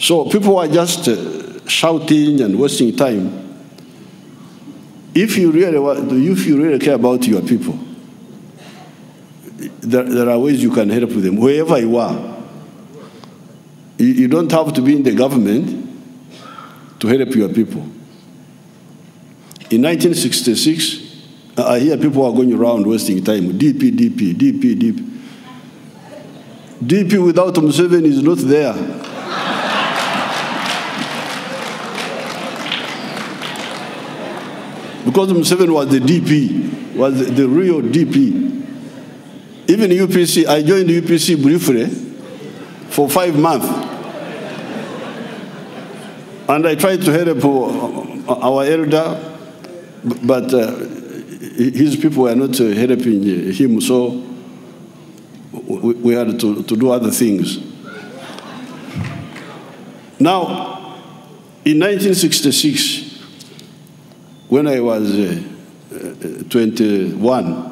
So people are just shouting and wasting time. If you really care about your people, there are ways you can help them, wherever you are. You don't have to be in the government to help your people. In 1966, I hear people are going around wasting time. DP. DP without Museveni is not there. Because Museveni was the DP, was the real DP. Even UPC, I joined UPC briefly for 5 months. And I tried to help our elder, but his people were not helping him, so we had to do other things. Now, in 1966, when I was 21,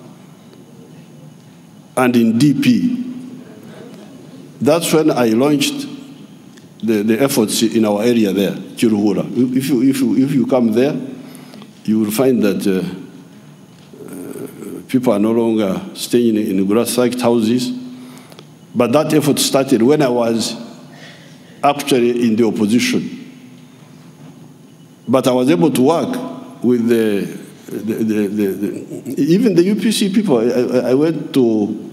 and in DP, that's when I launched the efforts in our area there, Chiruhura. If you come there, you will find that people are no longer staying in grass-like houses. But that effort started when I was actually in the opposition. But I was able to work with even the UPC people. I went to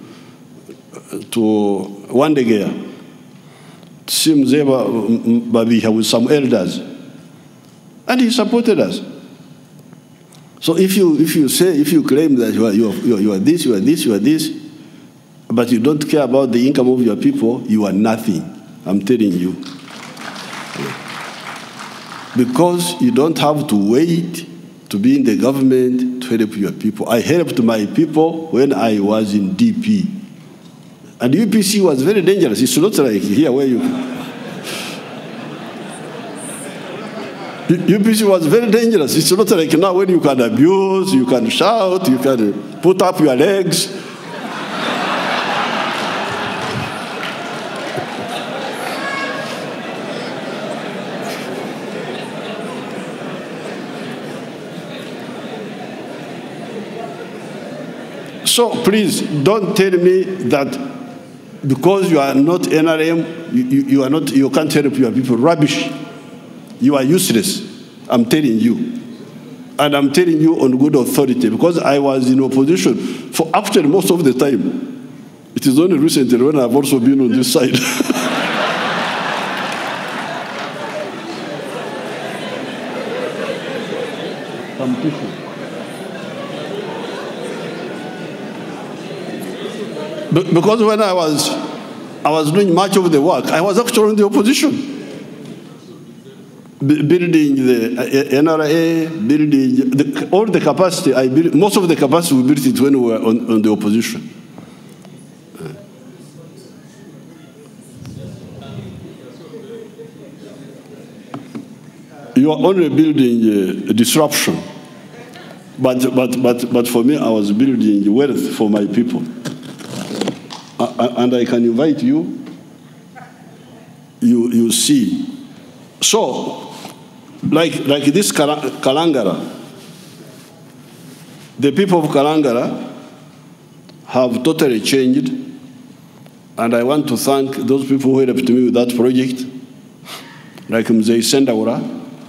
Wandegea to see Mzee Babiha with some elders, and he supported us. So if you claim that you are this, but you don't care about the income of your people, you are nothing. I'm telling you. Because you don't have to wait to be in the government to help your people. I helped my people when I was in DP. And UPC was very dangerous. It's not like here where you... UPC was very dangerous. It's not like now when you can abuse, you can shout, you can put up your legs. So please, don't tell me that because you are not NRM, you can't help your people. Rubbish. You are useless, I'm telling you. And I'm telling you on good authority, because I was in opposition for actually most of the time. It is only recently when I've also been on this side. Some people. Because when I was doing much of the work, I was actually in the opposition. Building the NRA, building all the capacity. Most of the capacity we built it when we were on the opposition. You are only building disruption, but for me, I was building wealth for my people. And I can invite you. You see. So, like this Kalangara, the people of Kalangara have totally changed, and I want to thank those people who helped me with that project, like Mzee Sendaura,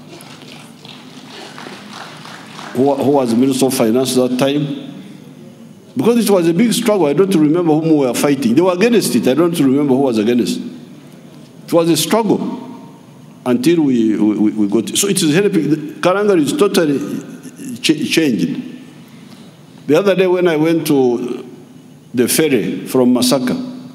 who was Minister of Finance at that time. Because it was a big struggle. I don't remember whom we were fighting. They were against it. I don't remember who was against it. It was a struggle until we got it. So it is helping. Kalangara is totally changed. The other day when I went to the ferry from Masaka,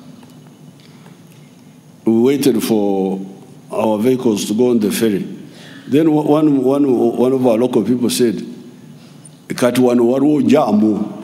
we waited for our vehicles to go on the ferry. Then one of our local people said, "Katwanu jamu."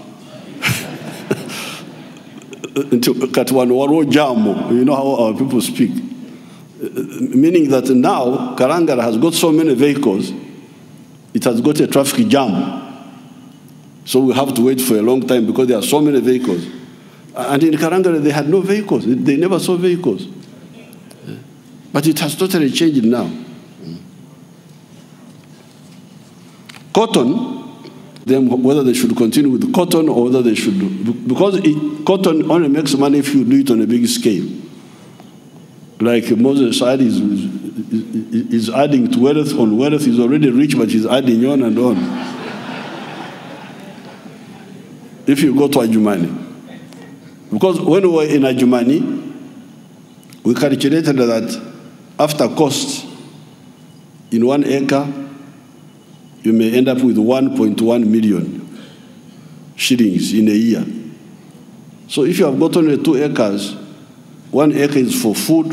You know how our people speak. Meaning that now Kalangara has got so many vehicles, it has got a traffic jam. So we have to wait for a long time because there are so many vehicles. And in Kalangara they had no vehicles. They never saw vehicles. But it has totally changed now. Cotton, then whether they should continue with cotton or whether they should do, because cotton only makes money if you do it on a big scale. Like Moses said, is adding to wealth on wealth. He's already rich, but he's adding on and on. If you go to Adjumani. Because when we were in Adjumani, we calculated that after costs, in 1 acre, you may end up with 1.1 million shillings in a year. So if you have got only 2 acres, 1 acre is for food,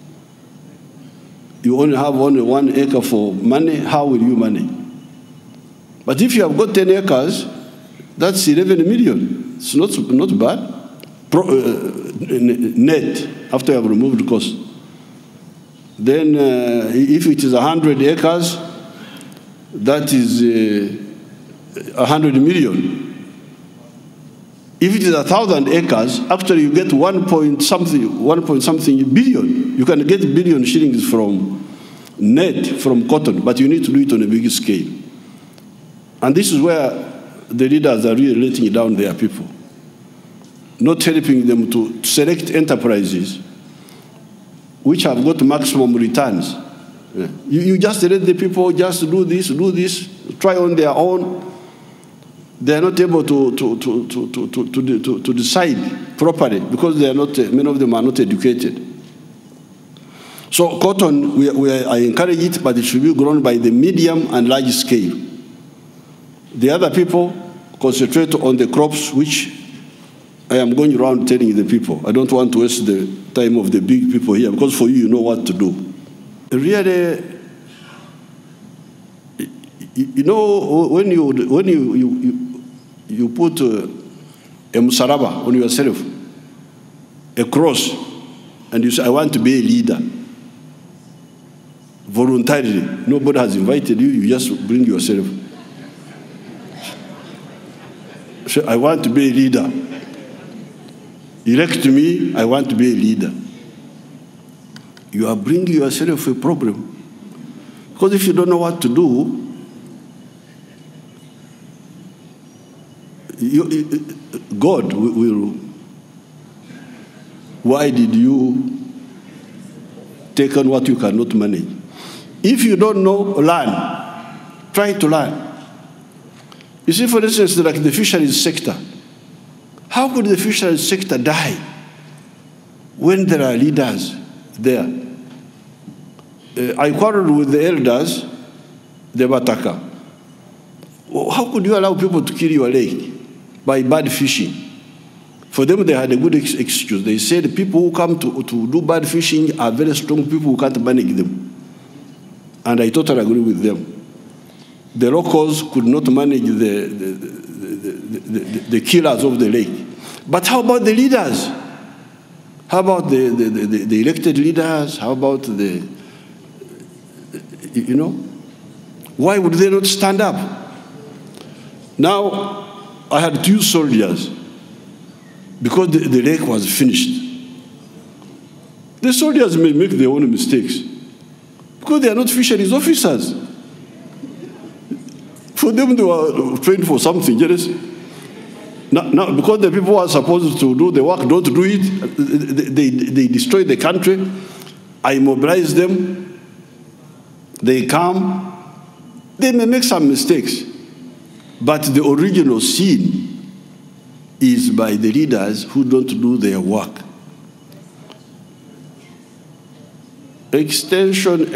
you only have only 1 acre for money, how will you manage? But if you have got 10 acres, that's 11 million. It's not bad. Net, after you have removed the cost. Then if it is 100 acres, that is 100 million. If it is 1,000 acres, actually you get 1 point something billion. You can get billion shillings from net, from cotton, but you need to do it on a big scale. And this is where the leaders are really letting down their people, not helping them to select enterprises which have got maximum returns. You just let the people just do this, try on their own. They are not able to decide properly because they are not, many of them are not educated. So cotton, I encourage it, but it should be grown by the medium and large scale. The other people concentrate on the crops, which I am going around telling the people. I don't want to waste the time of the big people here, because for you know what to do. Really, you know, when you put a musaraba on yourself, a cross, and you say, I want to be a leader, voluntarily, nobody has invited you, you just bring yourself. Say, I want to be a leader. Elect me, I want to be a leader. You are bringing yourself a problem. Because if you don't know what to do, God will, why did you take on what you cannot manage? If you don't know, learn. Try to learn. You see, for instance, like the fisheries sector. How could the fisheries sector die when there are leaders there? I quarreled with the elders, the Bataka. How could you allow people to kill your lake by bad fishing? For them, they had a good excuse. They said people who come to do bad fishing are very strong people who can't manage them. And I totally agree with them. The locals could not manage the killers of the lake. But how about the leaders? How about the elected leaders? How about the, you know? Why would they not stand up? Now, I had 2 soldiers because the lake was finished. The soldiers may make their own mistakes because they are not fisheries officers. For them, they were trained for something. Yes? Now, because the people who are supposed to do the work don't do it, they destroy the country. I mobilize them. They come. They may make some mistakes. But the original sin is by the leaders who don't do their work. The extension,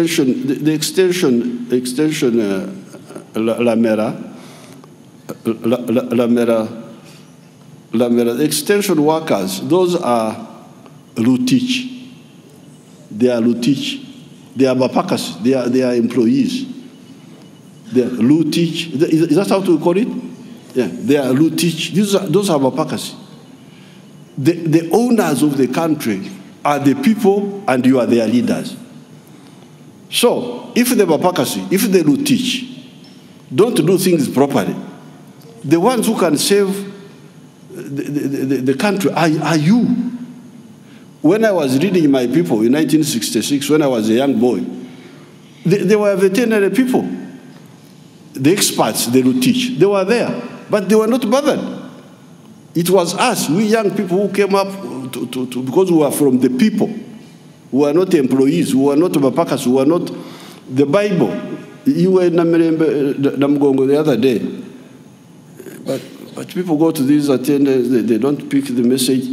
Lamera, extension workers, those are Lutich. They are Lutich. They are Bapakas. They are employees. They are Lutich. Is that how to call it? Yeah, they are Lutich. Those are Bapakas. The owners of the country are the people, and you are their leaders. So, if the Bapakasi, if the Lutich don't do things properly, the ones who can save the country are you. When I was reading my people in 1966, when I was a young boy, they were veterinary people. The experts, they would teach. They were there, but they were not bothered. It was us, we young people, who came up because we were from the people. We were not employees, we were not Bapakas, we were not the Bible. You were in Namgongo the other day. But people go to these attendants, they don't pick the message.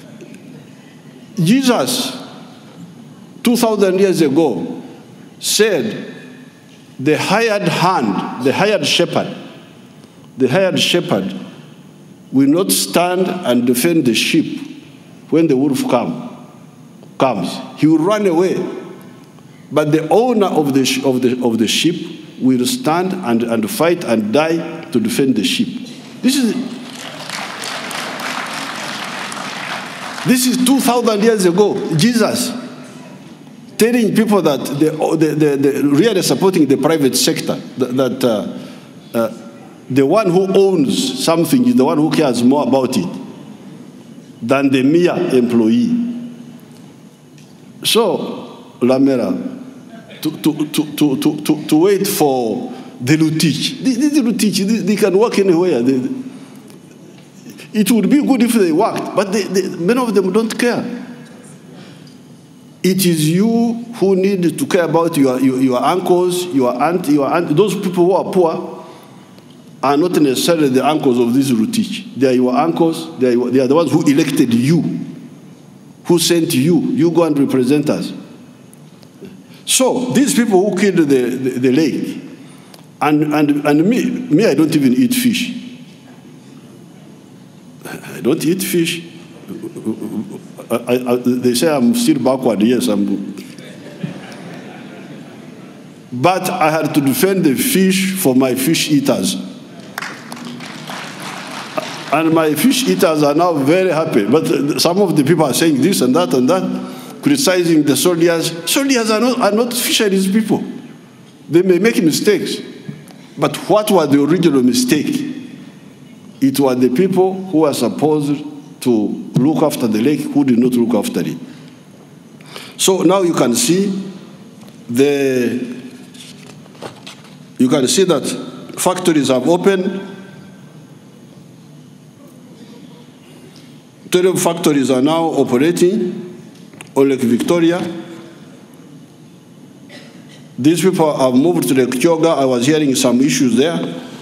Jesus, 2,000 years ago, said the hired hand, the hired shepherd will not stand and defend the sheep when the wolf comes. He will run away. But the owner of the sheep will stand and fight and die to defend the sheep. This is 2,000 years ago, Jesus telling people that they really supporting the private sector, that the one who owns something is the one who cares more about it than the mere employee. So, Lamera, to wait for the Lutich. These Lutich, they can work anywhere. It would be good if they worked, but many of them don't care. It is you who need to care about your uncles, your aunt. Those people who are poor are not necessarily the uncles of this Lutich. They are your uncles. They are the ones who elected you, who sent you. You go and represent us. So these people who killed the lake, and me, I don't even eat fish. I don't eat fish. They say I'm still backward. Yes, but I had to defend the fish for my fish eaters. And my fish eaters are now very happy. But some of the people are saying this and that and that, criticizing the soldiers. Soldiers are not fisheries people. They may make mistakes. But what was the original mistake? It was the people who were supposed to look after the lake who did not look after it. So now you can see that factories have opened. 12 factories are now operating on Lake Victoria. These people have moved to Lake Kyoga. I was hearing some issues there.